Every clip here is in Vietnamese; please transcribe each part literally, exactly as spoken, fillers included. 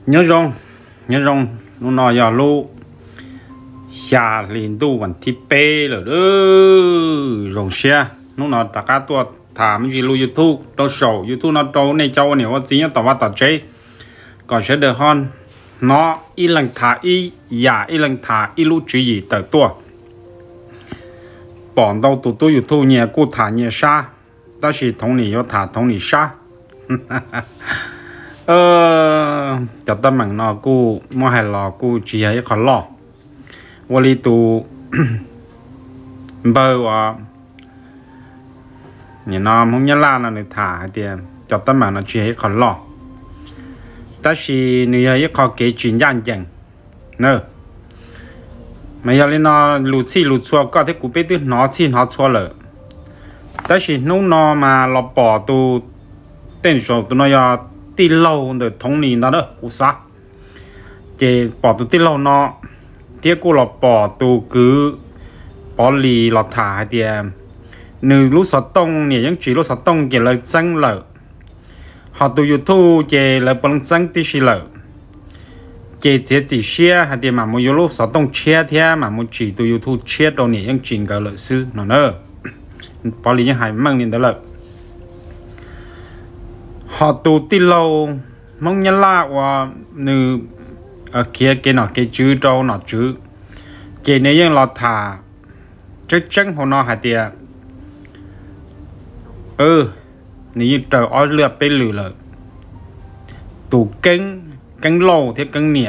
nhớ rong nhớ rong nó nói giờ lu xà liền tu vẫn thi pê rồi đó rong xe nó nói tất cả tua thảm gì lu YouTube đâu sầu YouTube nó đâu này châu này có gì nó tao bắt tao chơi còn sẽ được hơn nó y lần thả y giả y lần thả y lu chỉ gì tới tua bọn đâu tụi tôi YouTube nhẹ cô thả nhẹ xa đó là thống lý có thả thống lý xa ờ cho tâm mạng nó cô mua hay lò cô chỉ hay khó lò vô lý tụ bơ và nhìn nó không nhớ là nó được thả thì cho tâm mạng nó chỉ hay khó lò đó là người ấy khó kế chuyện gian chẳng nữa mà giờ lên nó lụt xì lụt xua có thể cũng biết được nó xì nó xua rồi đó là lúc nó mà nó bỏ tụ tên số tụi nó giờ tí lâu để thống lý nó đó cũng sao chỉ bỏ tụ tí lâu nó tiếc cô là bỏ tụ cứ bỏ lì là thả thì nữ lúc sáu tông nhỉ những chỉ lúc sáu tông chỉ là chân lợ họ tụ YouTube chỉ là bằng chân tí xí lợ chỉ chỉ chỉ share hay thì mà một lúc sáu tông share thế mà một chỉ tụ YouTube share đâu nhỉ những chuyện cái lợi sư nó nữa bỏ lì những hải mang lên đó lợ họ tụ tí lâu mong nhớ là và nữ ở kia cái nó cái chữ đâu nó chữ cái này những là thả chắc chắn họ nó hạt tiền ừ nếu trời ở lừa bê lừa là tụ cứng cứng lâu thế cứng nhẹ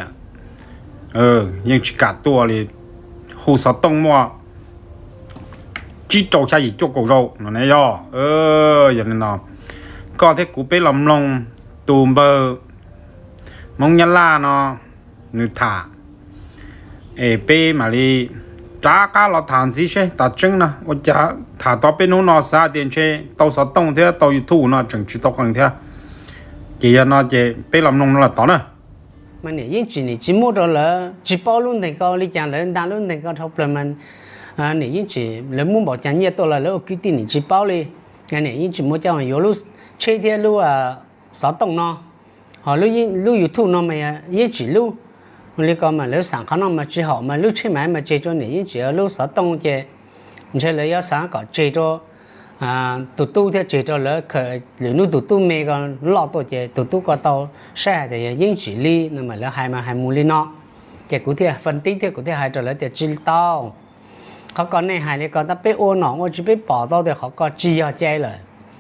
ừ nhưng chỉ cả tua thì hồ sáu tông mua chỉ trâu cha gì cho cổ râu nó này do ừ vậy nên nó có thể cú bê lầm lông tùm bơ mong nhớ là nó người thả ê bê mà đi trả cá là thằng gì chứ ta chứng nè我trả thả tao bên nó nó sao tiền chứ tao sao tông thế tao YouTube nó chẳng chỉ tao cần thế chỉ là nó chỉ bê làm nông nó là tao nè mà nếu như chỉ này chỉ mua đó là chỉ bao luôn thì cao đi chẳng lớn đa luôn thì cao thấp là mình à nếu như chỉ lớn muốn bảo chẳng nhiêu tôi là lớn cái tiền chỉ bao đi cái nếu như chỉ mua cho mình lúc chơi thế lúc à sáu tông nó họ lúc lúc YouTube nó mà như chỉ lúc lúc có mà lúc sáng khả năng mà chỉ họ mà lúc chơi máy mà chơi cho này chỉ ở lúc sáu tông chơi chơi lấy ở sáng có chơi cho à tụt tu theo chơi cho lỡ khởi lỡ nu tụt tu mê còn lọt tôi chơi tụt tu có tàu xe thì những chỉ ly nhưng mà lỡ hai mà hai mù ly nó chơi cụ thể phân tích theo cụ thể hai cho lỡ thì chỉ tao họ còn này hai này còn ta biết ô nó chỉ biết bỏ tao thì họ có chỉ ở chơi rồi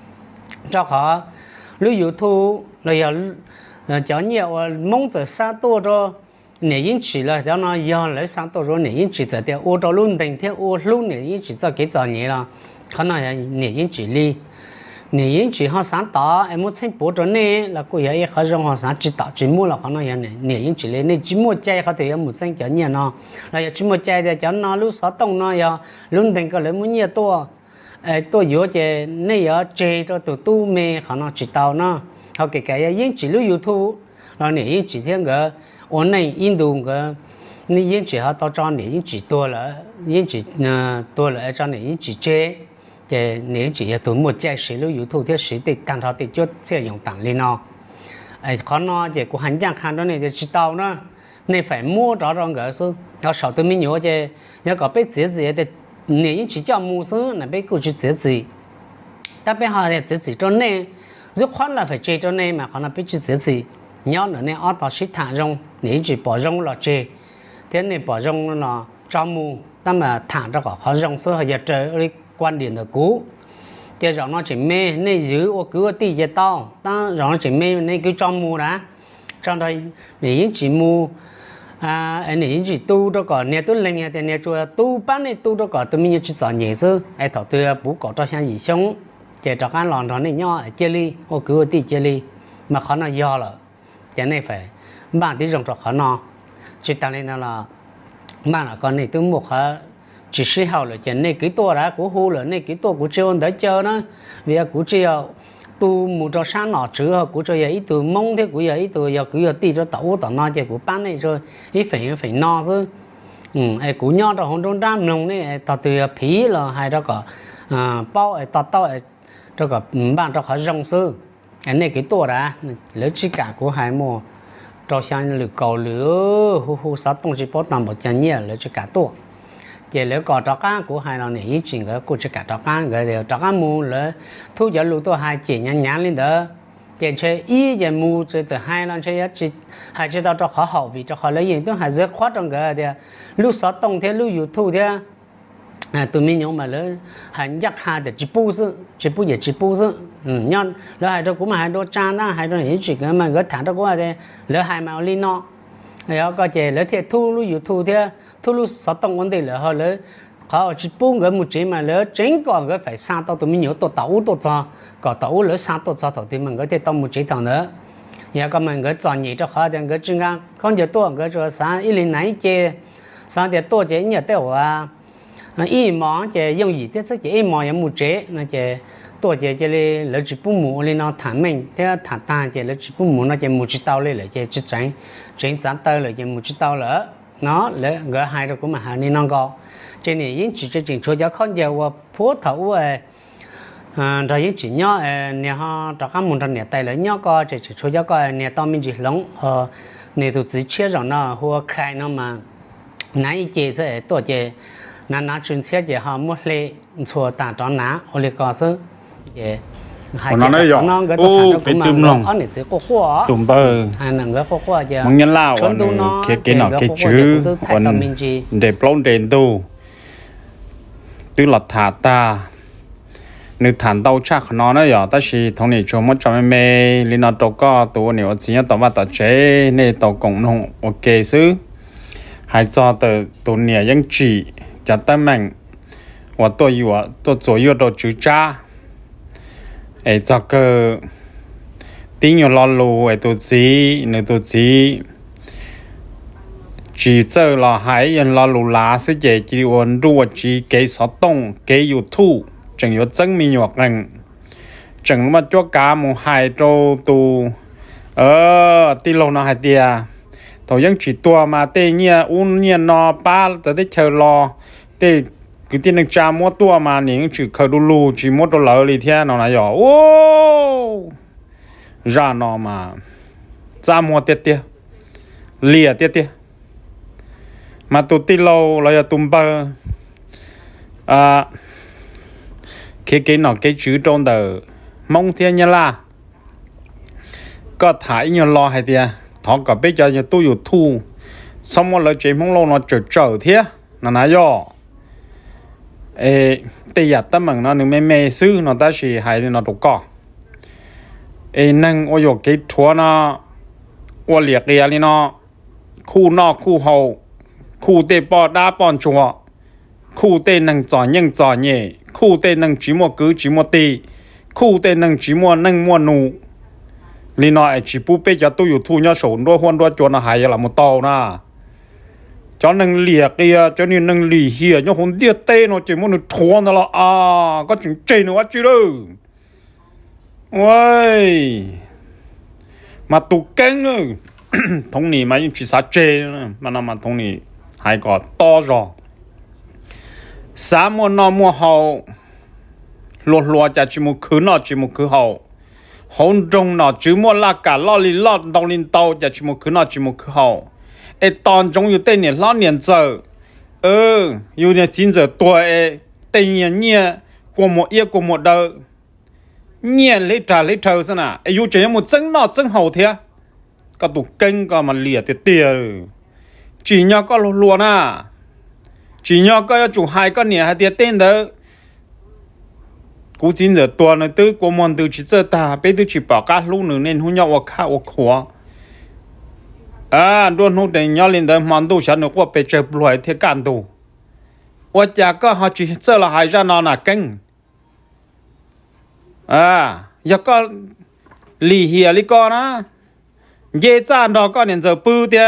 cho họ lúc YouTube rồi giờ cho nhiều mong giờ xa tôi cho nếu như chỉ là cho nó giờ lấy sáng tổ rồi nếu như chỉ giờ thì ô tô luôn định theo ô luôn nếu như chỉ cho cái giờ nhỉ là khả năng là nếu như chỉ đi nếu như chỉ họ sáng tỏ em muốn xem bộ cho nên là cô ấy họ trong họ sáng chỉ tỏ chỉ mua là khả năng là nếu như chỉ lên nên chỉ mua chơi họ thì em muốn xem cho nhiều nó là chỉ mua chơi thì cho nó lúc sáu tông nó giờ luôn định có lấy muốn nhiều tua tôi yếu chơi nên giờ chơi cho tụi tu mê khả năng chỉ tao nó họ kể cả những chỉ lúc YouTube là nếu như chỉ theo cái ổn này Indo cái những chỉ họ tao cho những chỉ tua là những chỉ tua là cho những chỉ chơi thì nếu chỉ tụi một chạy sử dụng YouTube thì sử thì càng thao thì chút sẽ dùng tặng lên nó ấy khó nó thì của hành trang khăn đó này thì chỉ tao nó nên phải mua rõ ràng cái số họ sợ tụi mình nhớ chứ nhớ có biết gì gì thì nếu chỉ cho mua số là biết cô chỉ gì gì ta biết họ thì gì gì cho nên rất khó là phải chơi cho nên mà họ là biết chỉ gì gì nhớ nữa nên ở đó sẽ thả rong nếu chỉ bỏ rong là chơi thế nên bỏ rong nó cho mua ta mà thả ra khỏi khó rong số họ giờ trời quan điểm là cũ thì rằng nó chỉ mê nên giữ ô cứ tí giờ tao ta rằng nó chỉ mê nên cứ cho mua đã trong đây nếu chỉ mua à nếu chỉ tu đó có nếu tôi lên thì nếu cho tu bán này tu đó có tôi mình chỉ chọn nhẹ chứ ai thọ tôi bố có cho sang gì xong chỉ cho cái lòn đó này nhỏ chơi đi ô cứ tí chơi đi mà khó nó do là cho nên phải bạn tí dùng cho khó nó chỉ ta lên là bạn là con này tôi một hả chỉ sử hậu là cho nên cáiตัวđã của hu là nên cáiตัวcủa chơi đỡ chơi nó vì của chơi tu một trò sáng nọ chứ của chơi ít từ mông thế của ít từ giờ cứ giờ tí cho tàu tàu nó chơi của bán này rồi ít phải phải no chứ ừ ai của nhau rồi hôm trong đám nông này tàu từ phí là hay đó có bao ai tàu tàu ai đó có bạn đó khó rong sư anh này cáiตัวđã lấy chỉ cả của hai mùa trò sang lửa cầu lửa hu hu sáu tông chỉ bảo tạm bảo chân nhẹ lửa chỉ cả tua chỉ lửa cò trò cá của hai lần này ý chuyện cái của chỉ cả trò cá cái điều trò cá mua lửa thu giờ lũ tôi hai chỉ nhăn nhăn lên đó chỉ chơi ý chỉ mua chỉ từ hai lần chơi chỉ hai chỉ tao cho khó học vì cho khó lấy gì tôi hai rất khó trong cái điều lũ sáu tông thế lũ yêu thu thế à tụi mình nhung mà lỡ hành giác hà để chỉ bù sự chỉ bù gì chỉ bù sự nhon lỡ hai đứa cũng mà hai đứa trang đó hai đứa những chuyện cái mà cái thằng đó cũng là thế lỡ hai màu li nó rồi có chế lỡ thiệt thu lu yêu thu thế thu lu sáu tông vấn đề lỡ họ lỡ họ chỉ bù cái một chỉ mà lỡ chính còn cái phải sang tao tụi mình nhớ tao tàu tao cho có tàu lỡ sang tao cho tao thì mình cái thiệt tao một chỉ thằng nữa giờ có mình cái chọn nhị cho họ thì cái chương trình không giờ tôi cái cho sáng ít lên nãy chế sáng thì tôi chế nhớ tới à ý mong chỉ dùng gì thế sẽ chỉ ý mong những một chế nó chỉ tôi chỉ chỉ là lấy chỉ bút mù lên nó thẳng mình thế thẳng ta chỉ lấy chỉ bút mù nó chỉ một chỉ tao lên lại chỉ chỉ tránh tránh gián tơ lại chỉ một chỉ tao nữa nó lấy gỡ hai rồi cũng mà hai nên nó có trên này những chỉ chỉ cho giáo con giờ và phố thấu về rồi những chỉ nhỏ nè họ cho các môn trong nè tay lấy nhỏ co chỉ chỉ cho giáo con nè tao mình chỉ lỏng họ nè tụi chỉ chia rồi nó hoa khai nó mà nãy chỉ sẽ tôi chỉ nãy nãy chuyên xe chỉ họ mua lệ chùa tả tròn ná ở đây có sự vậy hai cái nó cái ô bị tùm lòng anh sẽ có hoa tùm bơ hai nàng cái có hoa chứ mong nhân lao cái cái nó cái chữ còn để plong đèn tu tức là thả ta nếu thản tàu chắc nó nó giờ ta chỉ thông này cho mất cho mẹ mẹ lên nó tàu có tàu nhiều chỉ tàu ba tàu chế nên tàu cộng đồng ok xứ hai cho tàu tàu nhiều những chỉ chả tâm mình và tôi yêu tôi左右都只扎哎这个顶有老路哎都只那都只chỉ giờ là hai nhân là lù lá sẽ dễ chỉ ổn đua chỉ cái sáu tông cái yêu thu chẳng yêu chân mi nhọt rằng chẳng mà cho cả một hai trâu tu ờ tí lâu nó hai tia thầu những chỉ tua mà tê nhia un nhia nó ba tới chờ lo tê cái tiền được trả mua tua mà những chỉ khởi đu lù chỉ mua đồ lỡ đi theo nó là nhỏ ô ra nó mà trả mua tiệt tiệt lìa tiệt tiệt mà tụi tí lâu là tụm bơ à cái cái nó cái chữ trong đời mong thiên như là có thái như lo hay tiệt thọ cả bây giờ như tôiอยู่thu xong rồi lời chuyện mong lâu nó trở trở thế là nãy giờ ê tây giặt tấm bằng nó nếu mê mê sư nó ta chỉ hay nó đủ cỏ ê năng ôi dồi cái thua nó ôi liệt kia đi nó khu nó khu hậu khu tê bò đá bòn chùa khu tê năng giỏ nhưng giỏ nhẹ khu tê năng chỉ mua cứ chỉ mua tì khu tê năng chỉ mua năng mua nụ li nói chỉ bút bây giờ tôi thu nhau sổ đua huân đua chuột nó hay là một tàu na cho năng liệt kia cho nên năng lì hìa nhau hồn điệt tê nó chỉ muốn được thua nó là à có chuyện chơi nữa chứ đâu ôi mà tụ kén nữa thông nì mà chỉ sao chơi mà nó mà thông nì hay có to rồi sáng mua nó mua hậu lột lột cho chỉ một khứ nó chỉ một khứ hậu hôn trong nó chỉ mua là cả lo li lo đồng linh tàu cho chỉ một khứ nó chỉ một khứ hậu ê tòn trong yêu tên này lo niệm giờ ừ yêu niệm chín giờ tuổi tên nhà nhẹ của một yêu của một đời nhẹ lấy trả lấy thầu xem nào yêu chỉ một chân nó chân hậu thế cả tụ kênh cả mà lìa tiệt tiệt chỉ nhau có luôn à chỉ nhau có chủ hai con nhẹ hai tiệt tên đó cú chín giờ tuổi này từ của một từ chỉ giờ ta bây từ chỉ bảo cả lúc nữa nên hôn nhau ở khá ở khó à đôi lúc này nhau lên đây mòn đồ sản nó qua bị chơi bùi thì cản đồ, và chả có họ chỉ sợ là hai ra nó là kênh, à giờ có lì hìa lì con á, dễ dàng đó có nên giờ bự thế,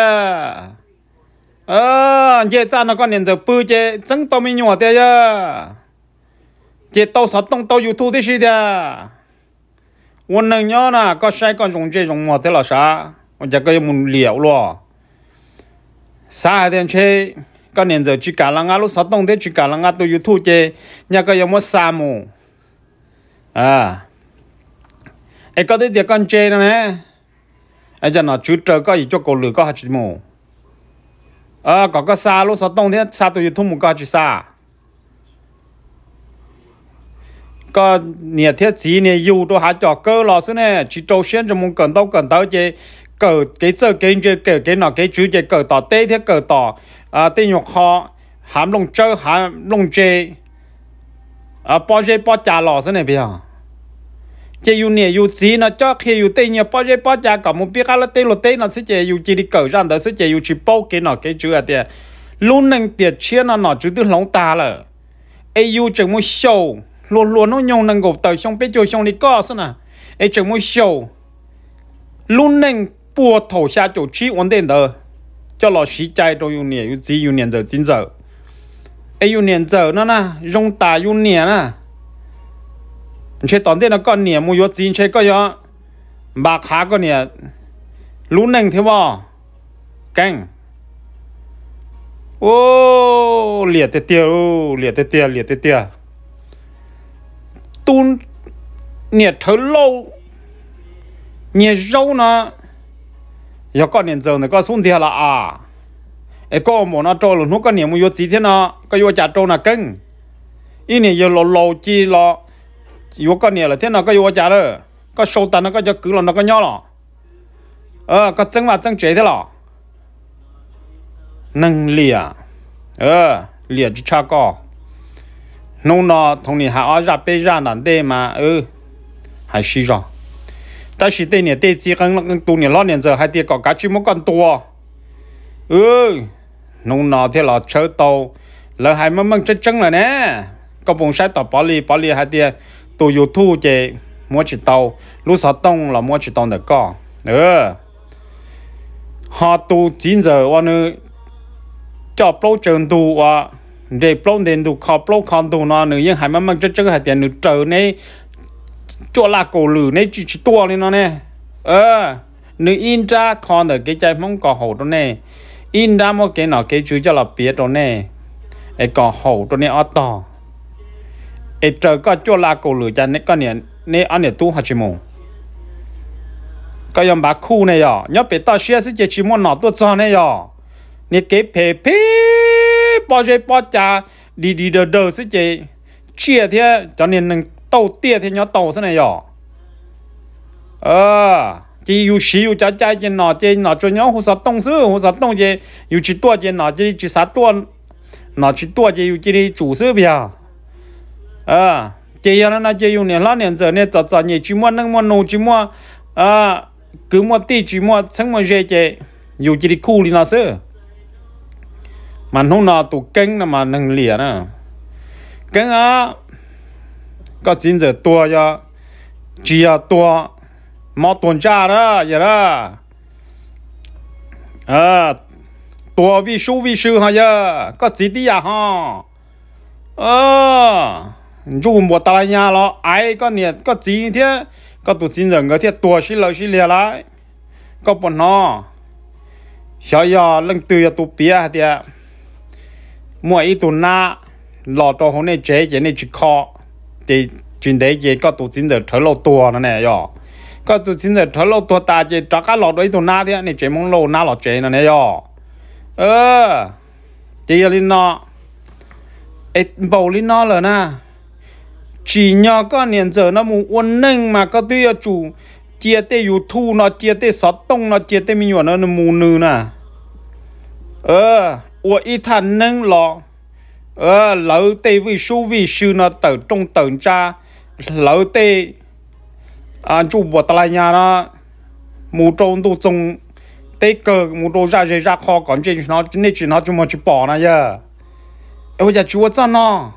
à dễ dàng nó có nên giờ bự chứ, chẳng tao mình nhỏ thế chứ, chứ tao sao tông tao YouTube thế gì thế,วันนึงnhỏ nè có sai con dùng chơi dùng mò thế là sao?我这个要么聊了，啥点去？个年头去干了啊，路啥东西去干了啊，都有土地，那个要么沙漠，啊，哎，个的点干chơi呢？ ai cho nó chú trời có gì cho cổ lửa có hạt chỉ mù ờ có có xa lúc sao đông thế xa tôi thu một cái chỉ xa có nhà thiết gì nhà yêu tôi hạt cho cơ lò xí nè chỉ trâu xuyên cho muốn cần đâu cần đâu chứ cờ cái giờ cái chơi cờ cái nào cái chú chơi cờ tỏ tê thế cờ tỏ à tê nhục họ hàm lông chơi hàm lông chơi à bao chơi bao trả lò xí nè bây giờ chơi yêu nè yêu gì nó cho khi yêu tê nhiều bao chơi bao trả cả một biết cái là tê lột tê nó sẽ chơi yêu chỉ đi cờ ra đó sẽ chơi yêu chỉ bao cái nào cái chú à tiền luôn nâng tiền chia nó nó chú tư lóng ta là ai yêu chẳng muốn show luôn luôn nó nhông nâng gộp tới xong biết chơi xong đi có xí nè ai chẳng muốn show luôn nâng bùa thổ xa chỗ chi ổn định đó cho nó xí chạy đồ yêu nè yêu gì yêu nè giờ chính giờ ai yêu nè giờ nó nè rong ta yêu nè nè chơi tòn tên nó con nè mua yêu gì chơi có yêu bạc khá con nè luôn nâng thế bao căng ô liệt tê tê ô liệt tê tê liệt tê tê tun nè thở lâu nè râu nó giờ con niệm giờ này có xuống thiệt là à, ấy có một nó trâu luôn, nó có niệm một yếu gì thế nào, có yếu chả trâu là cưng, ý này giờ lâu lâu chi lo, yếu con niệm là thế nào có yếu chả đó, có sâu tàn nó có cho cứ là nó có nhỏ lọ, ờ có chân mà chân chế thế lọ, nâng lìa, ờ lìa chỉ cha co, nông nó thằng này hạ ở ra bê ra nản đê mà, ừ, hay xí rồi. Ta chỉ tên này tên chỉ cần tu này lo年giờ hai tiền có cá chim một con tua, ừ, nông nọ thế là chơi tàu, là hai mươi măng chân chân là nè, có bông sai tàu bỏ đi bỏ đi hai tiền, tu yêu thu chế mua chỉ tàu, lúc sáu đông là mua chỉ tàu được có, ừ, họ tu chín giờ qua nữa, cho bao trường tu qua, để bao tiền tu khó bao con tu nó nữa, nhưng hai mươi măng chân chân hai tiền nữa trời này chỗ là cổ lử này chỉ chỉ tua lên nó nè ờ nữ in ra con ở cái trái mong cỏ hậu đó nè in ra một cái nào cái chú cho là biết đó nè ấy cỏ hậu đó nè ở to ấy trời có chỗ là cổ lử cho nên con nè nè anh nè tu hạt chỉ mù cái yếm bạc khu này à nhớ bị tao xia sẽ chỉ muốn nọ tôi cho này à nè cái phê phê bao giờ bao cha đi đi đờ đờ sẽ chỉ chia thế cho nên tàu tia thì nhớ tàu thế này à ờ chỉ yêu xí yêu trái trái trên nọ trên nọ cho nhớ hồ sơ đông sư hồ sơ đông chứ yêu chỉ tua trên nọ chỉ chỉ sát tua nọ chỉ tua chứ yêu chỉ đi chủ sư bia ờ chỉ yêu nó chỉ yêu年老年giờ này早早你chỉ mua nâng mua nô chỉ mua à cứ mua tí chỉ mua chẳng mua gì chứ yêu chỉ đi khu đi nọ sư mà không nọ tụ kênh mà nâng lìa nè kênh á có chính giờ tua cho chỉ là tua mà tuần tra đó vậy đó à tua vi số vi sư hả giờ có gì đi à ha ờ dù một tay nhà lo ai có nhiệt có gì thế có tụi chính giờ người thế tua xí lợi xí lìa lại có bọn nó sợ giờ lần từ tụi bia thì mỗi ít tụi na lọt cho hôm nay chế chế này chỉ khó thì chuyện đấy chỉ có tụi chính giờ thở lâu tua nó nè yo có tụi chính giờ thở lâu tua ta chỉ cho cái lọt đấy tụi na thế này chế mong lâu na lọt chế nó nè yo ờ chỉ là nó ấy bầu lên nó rồi nè chỉ nhờ có年giờ nó muốn ổn định mà có tuy chủ chia tê yu thu nó chia tê sót tông nó chia tê mi nhuận nó mù nư nè ờ ủa ít thằng nâng lọ ờ lỡ tê vì số vì sư nó tự trong tự cha lỡ tê à chủ bộ tài nhà nó mù trâu tu trông tê cờ mù trâu ra ra khó còn trên nó nên chỉ nó chúng mà chỉ bỏ này giờ ôi giờ chúa cho nó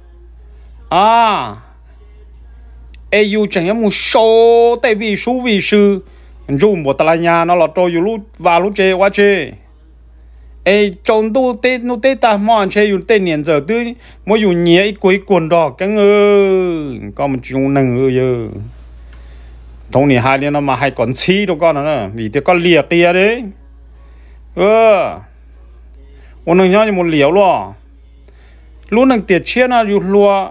à ai yêu chẳng nhắm một số tê vì số vì sư chủ bộ tài nhà nó là trâu yêu lúc và lúc chơi quá chơi ê trong tu tê nu tê ta mòn chơi dùng tê niệm giờ tươi mỗi dùng nhẹ ít cuối quần đỏ cái ngư có một chung nâng ngư giờ thông này hai đứa nó mà hai con chi đâu con nữa vì thế con liệt kia đấy ơ ôn nâng nhau như một liều luôn luôn nâng tiệt chia nó dùng lúa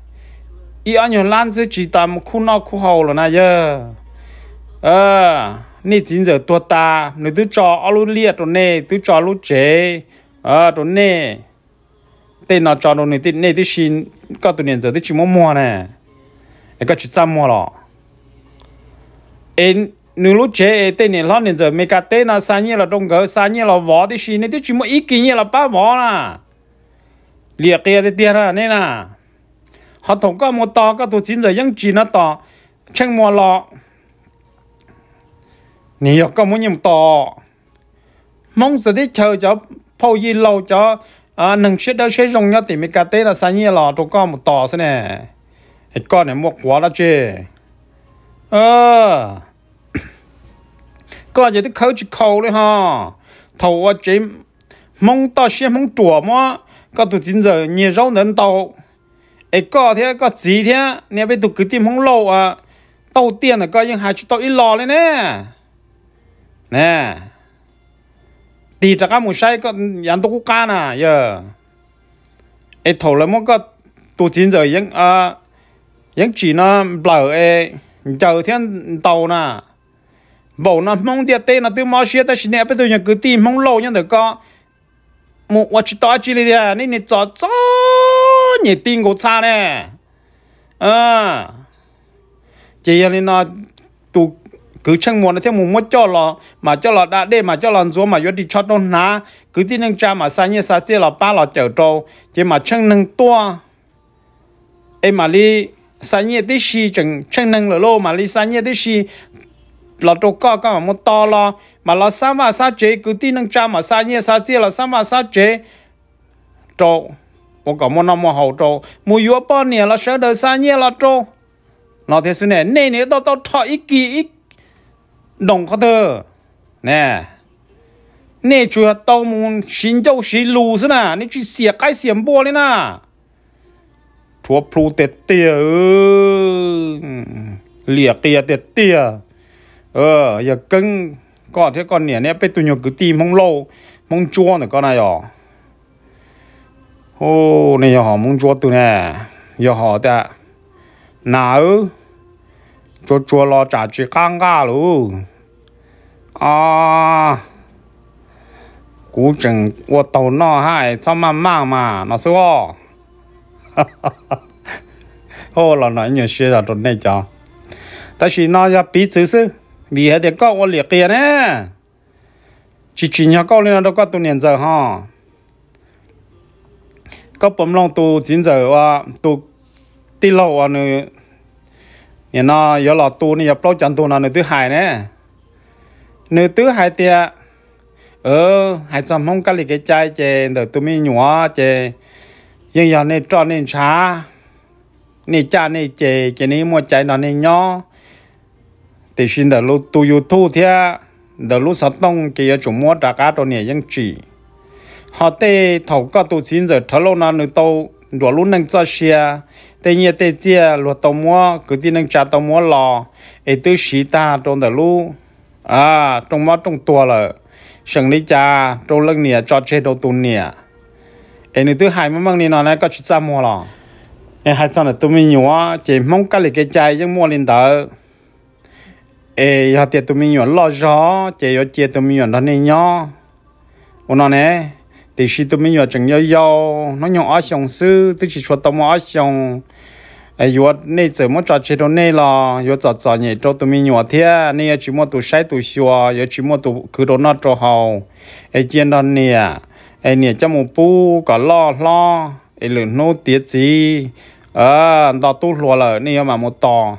ý anh nhớ lan dưới chỉ tạm khu nào khu hậu là này giờ ờ nè chín giờ tua ta nè tứ trò ở lúc liệt rồi nè tứ trò lúc chế à rồi nè tên nó trò rồi nè tên nè tứ xin có tụi niệm giờ tứ chỉ mua mua nè cái chỉ trăm mua rồi em nếu lúc chế tên này lo niệm giờ mấy cái tên nó sang như là đông cỡ sang như là võ tứ xin nè tứ chỉ mua ít kinh như là ba võ nè liệt kia thì tiền à nè nè họ thống có một tờ có tụi chín giờ vẫn chỉ nó tờ chẳng mua lọ nhiều có muốn nhiều tờ mong sẽ đi chờ cho phao gì lâu cho à nâng shit đó sẽ dùng nhau thì mấy cái tết là sao như là tụi có một tờ thế này cái con này mua quá đó chứ ờ có gì thì khâu chỉ khâu đấy ha thầu ở chế mong tao sẽ mong chùa mà có tụi chín giờ nhiều rau nến tàu ấy có thế có gì thế nè bây tụi cứ tìm không lâu à tàu tiền là coi những hai chú tàu ít lò lên nè nè thì chắc là một sai có dàn tụi cá nè giờ ấy thầu là một cái tụi chín giờ những à những chỉ nó lỡ ấy chờ thiên tàu nè bảo nó mong tiền tên là từ máu xía ta xin nè bây giờ cứ tìm không lâu nhưng được có một vài chú tàu chỉ là nên nên cho cho nhiều tiền của cha nè à chỉ là nó tụ cứ chẳng muốn là theo muốn cho là mà cho là đã để mà cho là rồi mà vô đi cho đông ná cứ tin nâng cha mà sai như sai chia là ba là chở trâu chỉ mà chẳng nâng tua em mà đi sai như tí xì chẳng chẳng nâng lô mà đi sai như tí xì là trâu cao cao mà một to lo mà là sao mà sao chế cứ tin nâng cha mà sai như sai chia là sao mà sao chế trâu我搞么那么好做，没有半年了，晓得三年了做，那天是呢，那年到到他一季一弄个的，呢，那主要到门新州是路是呢，你去写改写波的呢，ทั่วพลูเตเตียเออเหลียเตียเตเตียเอออย่าเก่งก็เท่าก่อนเนี่ยเนี่ยไปตัวหยกตีมงโลมงจัวเนี่ยก็นายอ๋อโอ้เนี่ยอย่าหอมงจัวตัวเนี่ยอย่าหอแต่หนาวจัวจัวรอจ่าจีข้างก้าหรืออ่ากูจังว่าตัวน้อให้ชอบมากๆมาเนาะสิวะโอ้เราหน่อยเนี่ยเชื่อตัวเนี่ยจ้าแต่สิน้อยจะปีซื้อมีเหตุก็ว่าเหลียกเนี่ยจริงๆเขาเลยนะเราก็ตัวเนี่ยจะฮะก็ผมลองตัวจริงจะว่าตัวที่เราว่าเนี่ยเนี่ยนะอย่าหลอกตัวเนี่ยอย่าปล่อยจันตัวนั้นเนี่ยตื้อหายเนี่ยเนี่ยตื้อหายเตี้ยเออหายจำห้องกันเลยใจเจเดี๋ยวตัวมีหนัวเจยังอย่างเนี่ยจอเนี่ยช้าเนี่ยจ้าเนี่ยเจเจนี่มัวใจนอนเนี่ยย่อแต่ชินเดี๋ยวรู้ตัวยูทูบเทียเดี๋ยวรู้สัตว์ต้องเกี่ยจุ่มมัวจากการตัวเนี่ยยังจีhọ tê thầu có tụ chín giờ thở lâu nào nữa tàu đuổi luôn nâng cho xe tê nhẹ tê chia luật tàu mua cứ tin nâng trả tàu mua lò ấy tư sĩ ta trong đời lu à trong mót trong tua là sừng đi cha trong lưng nè cho chơi đầu tuần nè ấy nữa thứ hai mà mang đi nó này có chỉ ra mua lò ấy hai sao là tụi mình nhỏ chỉ mong cái này cái trái nhưng mua lên tờ ấy họ tiệt tụi mình nhỏ lo gió chỉ có chia tụi mình nhỏ đó nên nhỏ nó nè thì khi tụi mình chẳng nhau nhau nó nhỏ ở trong sư tức chỉ cho tao mà ở trong ấy vừa này giờ muốn trò chơi đó này là vừa trò trò nhảy cho tụi mình nhỏ thế này chỉ muốn tụi sai tụi xua vừa chỉ muốn tụi cứ đó nó trò hậu ấy chuyện đó nè ấy nè cho một pu cả lo lo ấy lửa nô tiết gì à đó tu lúa là này mà một tò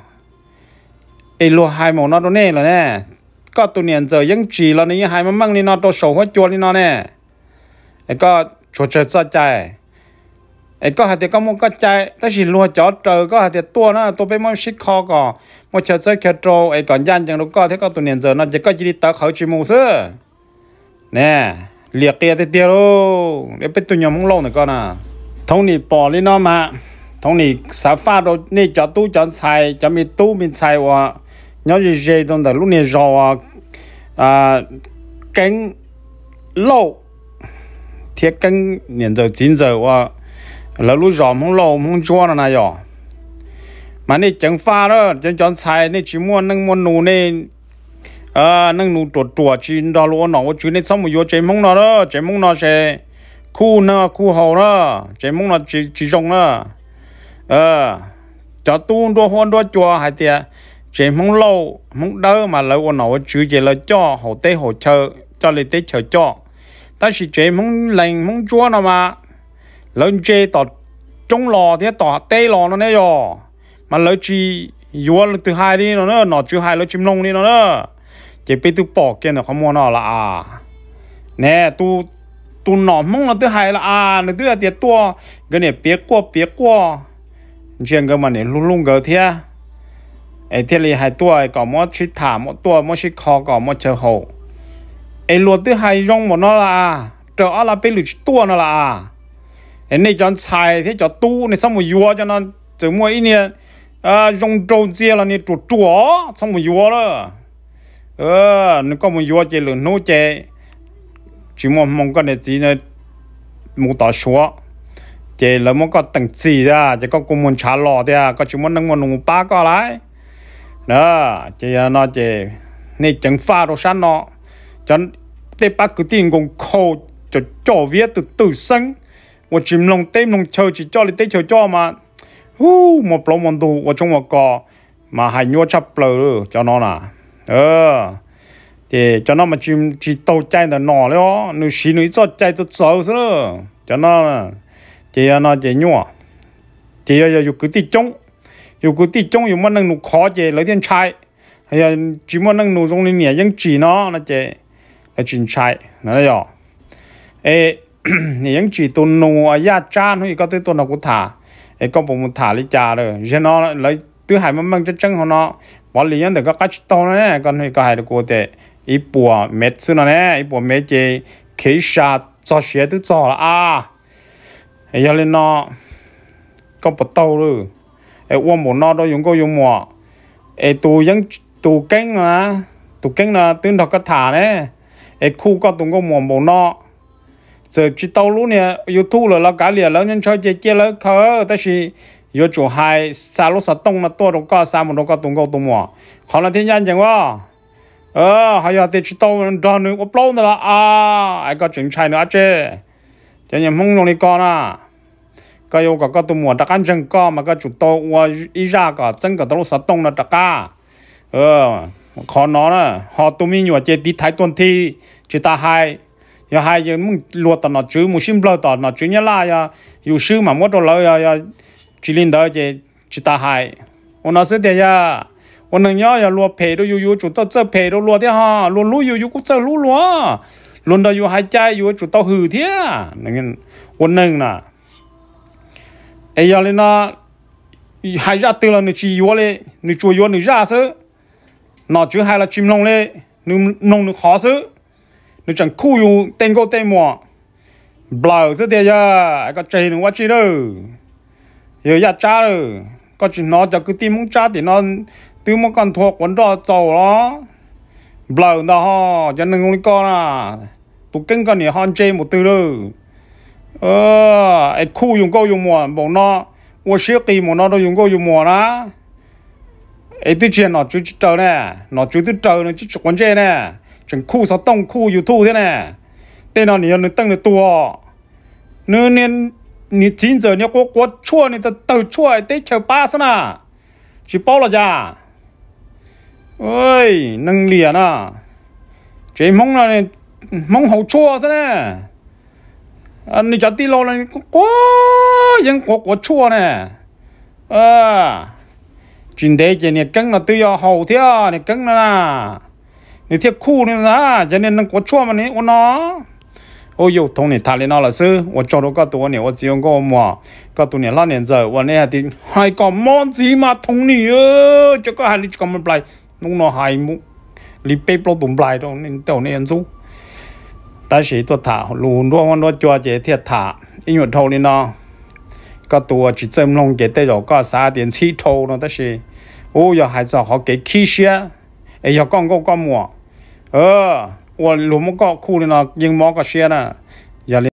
ấy lúa hai màu nó đó này là nè có tụi niên giờ vẫn chỉ là này hai mà mang này nó to sầu hết chuột này nó nèไอ้ก็ชัวร์ชัดใจไอ้ก็หาแต่ก็มันก็ใจแต่สิรัวจอดเจอก็หาแต่ตัวนะตัวไปมันชิดคอก่อมันเชื่อใจแค่โตไอ้ก่อนยันจังลูกก็ที่ก็ตัวเนียนเจอน่ะจะก็จะได้ตาเขาชิมูซื้อเนี่ยเลียกเกียร์เดียวเดี๋ยวเป็นตัวยำของโลกนี่ก็นะท้องนี่ปอเลยเนาะมาท้องนี่สาฟ้าเรานี่จอดตู้จอดใส่จะมีตู้มีใส่ว่าย้อนเจตรงแต่ลูกเนี่ยรออ่าแก๊งโลกthiết cân nhận giờ chín giờ và là lúc giòm không lâu không chua là này rồi mà này chẳng pha đó chẳng chọn xài này chỉ mua nâng mua nụ này à nâng nụ chuột chuột chỉ đó luôn nó chứ nên xong một vô chế mông nó đó chế mông nó sẽ khu nó khu hậu đó chế mông nó chỉ chỉ rong đó ờ cho tu đua hoan đua chùa hay tiệt chế mông lâu mông đỡ mà lâu nó chứ chế là cho hậu tê hậu chờ cho lấy tê chờ cho ta chỉ chế mông lành mông chùa nó mà lớn chế tọt trong lò thế tọt tê lò nó nè rồi mà lớn chỉ vô là từ hai đi nó nữa nó chưa hai lớn chim lông đi nó nữa chỉ biết tu bỏ kia nó không mua nó là à nè tu tu nọ mông là thứ hai là à nó thứ là tiệt tua cái này biết qua biết qua chuyện cái mà này luôn luôn cái thế ấy thế là hai tua có một chiếc thả một tua một chiếc kho có một chờ hậu ấy luôn thứ hai rong một nó là chờ là biết được tua nó là à ấy này chọn xài thế cho tu này xong một vua cho nó từ mua ít nè à rong trâu chia là nè chuột chuột xong một vua đó ờ nó có một vua chơi lửa nấu chơi chỉ mong mong cái này gì này một tờ số chơi là một cái tầng gì đó chỉ có cùng một trả lọ thôi à có chỉ muốn nâng một nụ ba có lại đó chơi nó chơi này chẳng pha đồ sát nó chọn tê bác cứ tiền cùng khâu cho cho viết từ từ sinh và chìm lòng tem lòng chờ chỉ cho lấy tê chờ cho mà hú một lỗ một tù và trong một cò mà hay nhua chắp lờ cho nó nè ờ thì cho nó mà chim chỉ tàu chạy là nọ đó nếu xí núi cho chạy tôi sợ nữa cho nó thì nó chỉ nhua thì giờ dù cứ tí trống dù cứ tí trống dù mà năng nụ khó thì lấy tiền chạy hay chỉ mà năng nụ trong này nhẹ vẫn chỉ nó nó chỉ là chuyện chạy nó đấy rồi ê nhẹ vẫn chỉ tuần nụ ở nhà cha thôi có tới tuần nào cũng thả ê có bộ một thả lấy trà rồi cho nó lấy thứ hai mà mang cho chân của nó bỏ liền để có cách to này còn hay có hai được cô tệ ít bùa mệt xưa này ít bùa mệt gì khí sa cho xe thứ cho là à giờ lên nó có bắt tàu rồi ai uống một nó đó dùng có dùng mỏ ai tù vẫn tù cánh mà tù cánh là tương đọc cái thả này ai khu có tụng có mỏ một nó giờ chỉ tàu luôn nè YouTube rồi là cả liền lớn nhân chơi chơi chơi lớn khờ ta chỉ yo chủ hai xa lúc sa tông là to đâu có xa một đâu có tụng có tụng mỏ khó là thiên nhân chẳng quá ờ hay là để chỉ tàu đó nữa upload nữa là à ai có chuyện chạy nữa chứ cho nên mong lòng đi con à có yêu có có tụi mua đặc ăn chân có mà có chủ tàu qua ý ra có chân có tàu sát tông là đặc ca ờ khó nó nè họ tụi mình nhiều chơi đi thái tuần thi chỉ ta hai giờ hai giờ muốn luộc tao nó chứ muốn xin bơ tao nó chứ nhá la ya yêu sư mà mất đồ lời ya ya chỉ linh đó chơi chỉ ta hai ông nó sẽ để ya ông nó nhớ ya luộc phê đó yêu yêu chủ tao chơi phê đó luộc thế ha luộc lú yêu yêu cũng chơi lú luộc luôn đó yêu hai trái yêu chủ tao hư thế nên ông nâng nè ấy giờ lên nó hai ra từ là nó chỉ yêu lên nó chui yêu nó ra sớ nó chứ hai là chim lông lên nó nông nó khó sớ nó chẳng khu yêu tên cô tên mỏ bờ sớ thế ya cái chơi nó quá chi đâu giờ ya cha rồi có chuyện nó cho cứ tìm muốn cha thì nó từ một con thuộc quấn đó giàu đó bờ đó ho cho nên con con à tụ kinh con này hòn chơi một từ đâu ờ ai khu dùng câu dùng mỏ bọn nó我学给么那都用过用么啦，哎，对钱那就去找呢，那就去找呢，就去关键呢，真苦啥冻苦有吐的呢，但那你要能等得多，那年你今giờ你过过错你的抖出来得求八十呢，去包了家，哎，能练啊，这梦了梦好错是呢。à你cho tí lo là quá vẫn có có chua nè à chuyện đấy chỉ này cứng là tự do hậu thế này cứng là này thiết khu này là cho nên nó có chua mà này nó ôi yêu thông này thà lên nó là sư 我做到个多年我只用过嘛个多年那年giờ 我呢还还个么子嘛通你ơ cho có hai lít còn một bài nó nó hai mu lít bếp lo tụng bài đâu nên tàu này ăn chú ta chỉตัวถาลูนด้วยวันด้วยจัวเจเทียถาอีหยวดโทนี่เนาะก็ตัวจิตเจมลงเจได้เราก็สาเดียนชี้โทเนาะแต่是โอ้ยหายใจเขาเกขี้เสียไอ้ยก้องก็ก้องมัวเออว่าหลุมก็คู่นี่เนาะยิงมอก็เสียน่ะอย่า